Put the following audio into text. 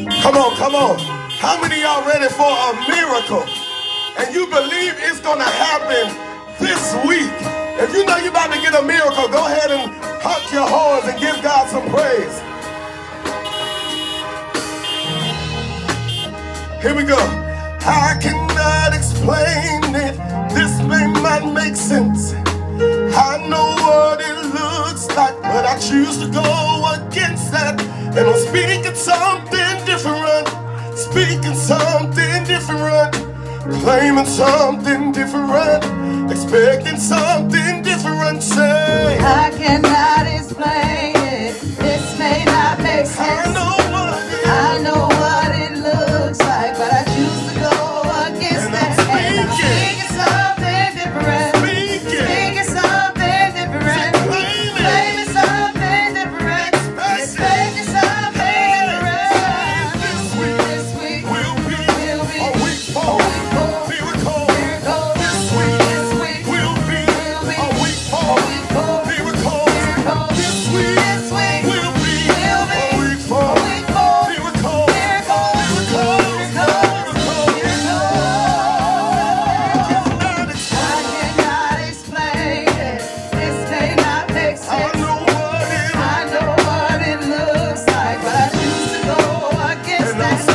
Come on, come on. How many of y'all ready for a miracle? And you believe it's gonna happen this week? If you know you're about to get a miracle, go ahead and honk your horns and give God some praise. Here we go. I cannot explain it. This may not make sense. I know what it looks like, but I choose to go against that. And I'm speaking something different, speaking something different, claiming something different, expecting something different. Say, I cannot explain it. This may not make sense. I know what it looks like, but I choose to go against and that. And I'm speaking something different. Speaking something different. Claiming something different. Expecting something different. This week will be a week for miracle. This week will be a week for miracle. This week will be a week for miracle. I cannot explain it. This may not make sense. I know what it looks like, but I choose to go against that.